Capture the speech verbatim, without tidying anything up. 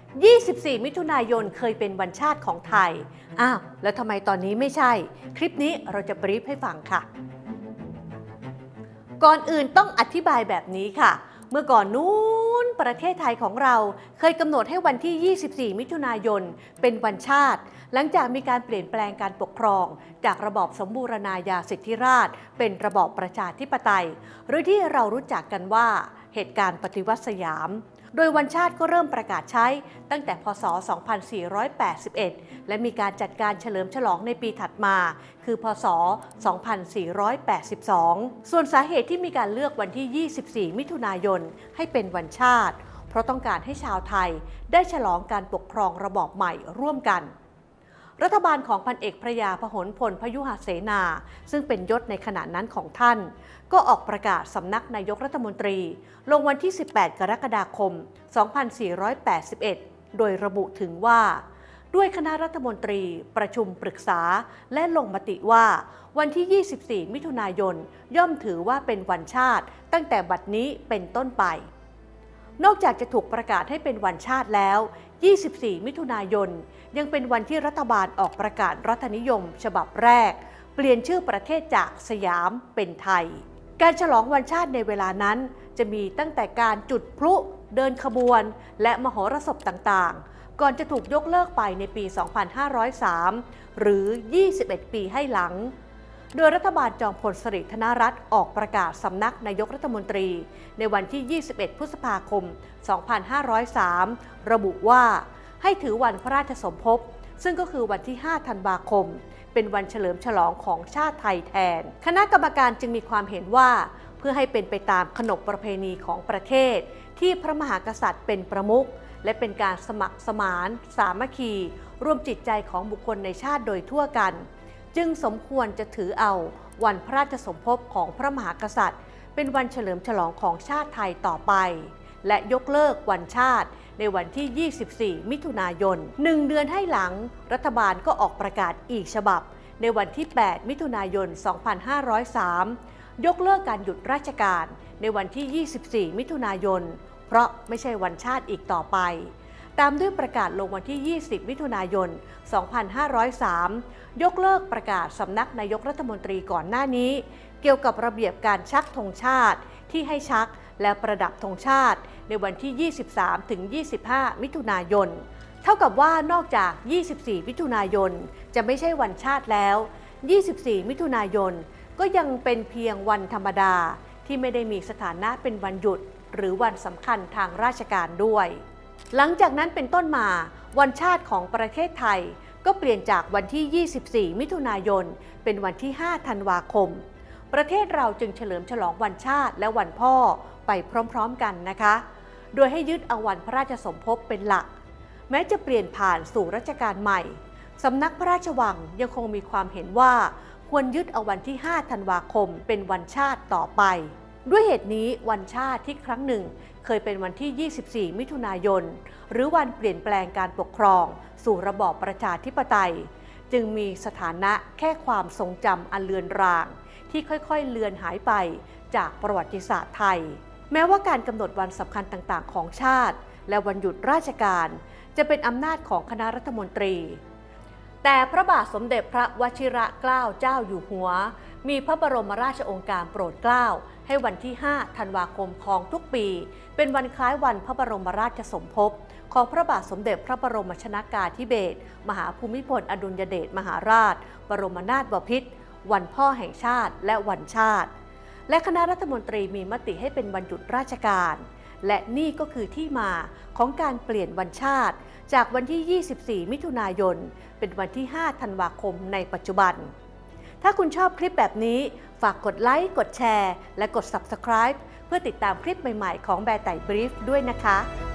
ยี่สิบสี่ มิถุนายนเคยเป็นวันชาติของไทยอ้าวแล้วทำไมตอนนี้ไม่ใช่คลิปนี้เราจะบรีฟให้ฟังค่ะก่อนอื่นต้องอธิบายแบบนี้ค่ะเมื่อก่อนนู้นประเทศไทยของเราเคยกำหนดให้วันที่ ยี่สิบสี่ มิถุนายนเป็นวันชาติหลังจากมีการเปลี่ยนแปลงการปกครองจากระบอบสมบูรณาญาสิทธิราชย์เป็นระบอบประชาธิปไตยหรือที่เรารู้จักกันว่าเหตุการณ์ปฏิวัติสยามโดยวันชาติก็เริ่มประกาศใช้ตั้งแต่พ.ศ. สองพันสี่ร้อยแปดสิบเอ็ดและมีการจัดการเฉลิมฉลองในปีถัดมาคือพ.ศ. สองพันสี่ร้อยแปดสิบสองส่วนสาเหตุที่มีการเลือกวันที่ ยี่สิบสี่ มิถุนายนให้เป็นวันชาติเพราะต้องการให้ชาวไทยได้ฉลองการปกครองระบอบใหม่ร่วมกันรัฐบาลของพันเอกพระยาพหลพลพยุหเสนาซึ่งเป็นยศในขณะนั้นของท่านก็ออกประกาศสำนักนายกรัฐมนตรีลงวันที่ สิบแปด กรกฎาคม สองพันสี่ร้อยแปดสิบเอ็ด โดยระบุถึงว่าด้วยคณะรัฐมนตรีประชุมปรึกษาและลงมติว่าวันที่ ยี่สิบสี่ มิถุนายนย่อมถือว่าเป็นวันชาติตั้งแต่บัดนี้เป็นต้นไปนอกจากจะถูกประกาศให้เป็นวันชาติแล้ว ยี่สิบสี่ มิถุนายนยังเป็นวันที่รัฐบาลออกประกาศรัฐนิยมฉบับแรกเปลี่ยนชื่อประเทศจากสยามเป็นไทยการฉลองวันชาติในเวลานั้นจะมีตั้งแต่การจุดพลุเดินขบวนและมโหรสพต่างๆก่อนจะถูกยกเลิกไปในปี สองพันห้าร้อยสาม หรือ ยี่สิบเอ็ด ปีให้หลังโดยรัฐบาลจอมพลสฤษดิ์ธนรัตน์ออกประกาศสำนักนายกรัฐมนตรีในวันที่ ยี่สิบเอ็ด พฤษภาคม สองพันห้าร้อยสาม ระบุว่าให้ถือวันพระราชสมภพซึ่งก็คือวันที่ ห้า ธันวาคมเป็นวันเฉลิมฉลองของชาติไทยแทนคณะกรรมการจึงมีความเห็นว่าเพื่อให้เป็นไปตามขนบประเพณีของประเทศที่พระมหากษัตริย์เป็นประมุขและเป็นการสมัครสมานสามัคคีร่วมจิตใจของบุคคลในชาติโดยทั่วกันจึงสมควรจะถือเอาวันพระราชสมภพของพระมหากษัตริย์เป็นวันเฉลิมฉลองของชาติไทยต่อไปและยกเลิกวันชาติในวันที่ ยี่สิบสี่ มิถุนายน หนึ่ง เดือนให้หลังรัฐบาลก็ออกประกาศอีกฉบับในวันที่ แปด มิถุนายน สองพันห้าร้อยสาม ยกเลิกการหยุดราชการในวันที่ ยี่สิบสี่ มิถุนายนเพราะไม่ใช่วันชาติอีกต่อไปตามด้วยประกาศลงวันที่ ยี่สิบ มิถุนายน สองพันห้าร้อยสาม ยกเลิกประกาศสำนักนายกรัฐมนตรีก่อนหน้านี้เกี่ยวกับระเบียบการชักธงชาติที่ให้ชักและประดับธงชาติในวันที่ ยี่สิบสาม ถึง ยี่สิบห้า มิถุนายนเท่ากับว่านอกจาก ยี่สิบสี่ มิถุนายนจะไม่ใช่วันชาติแล้ว ยี่สิบสี่ มิถุนายนก็ยังเป็นเพียงวันธรรมดาที่ไม่ได้มีสถานะเป็นวันหยุดหรือวันสำคัญทางราชการด้วยหลังจากนั้นเป็นต้นมาวันชาติของประเทศไทยก็เปลี่ยนจากวันที่ ยี่สิบสี่ มิถุนายนเป็นวันที่ ห้า ธันวาคมประเทศเราจึงเฉลิมฉลองวันชาติและวันพ่อไปพร้อมๆกันนะคะโดยให้ยึดเอาวันพระราชสมภพเป็นหลักแม้จะเปลี่ยนผ่านสู่รัชกาลใหม่สำนักพระราชวังยังคงมีความเห็นว่าควรยึดเอาวันที่ ห้า ธันวาคมเป็นวันชาติต่อไปด้วยเหตุนี้วันชาติที่ครั้งหนึ่งเคยเป็นวันที่ ยี่สิบสี่ มิถุนายนหรือวันเปลี่ยนแปลงการปกครองสู่ระบอบประชาธิปไตยจึงมีสถานะแค่ความทรงจำอันเลือนรางที่ค่อยๆเลือนหายไปจากประวัติศาสตร์ไทยแม้ว่าการกำหนดวันสำคัญต่างๆของชาติและวันหยุดราชการจะเป็นอำนาจของคณะรัฐมนตรีแต่พระบาทสมเด็จพระวชิรเกล้าเจ้าอยู่หัวมีพระบรมราชโองการโปรดเกล้าให้วันที่ ห้า ธันวาคมของทุกปีเป็นวันคล้ายวันพระบรมราชสมภพของพระบาทสมเด็จพระบรมชนกาธิเบศรมหาภูมิพลอดุลยเดชมหาราชบรมนาถบพิตรวันพ่อแห่งชาติและวันชาติและคณะรัฐมนตรีมีมติให้เป็นวันหยุดราชการและนี่ก็คือที่มาของการเปลี่ยนวันชาติจากวันที่ ยี่สิบสี่ มิถุนายนเป็นวันที่ ห้า ธันวาคมในปัจจุบันถ้าคุณชอบคลิปแบบนี้ฝากกดไลค์กดแชร์และกด ซับสไครบ์ เพื่อติดตามคลิปใหม่ๆของแบร์ไต่บรีฟด้วยนะคะ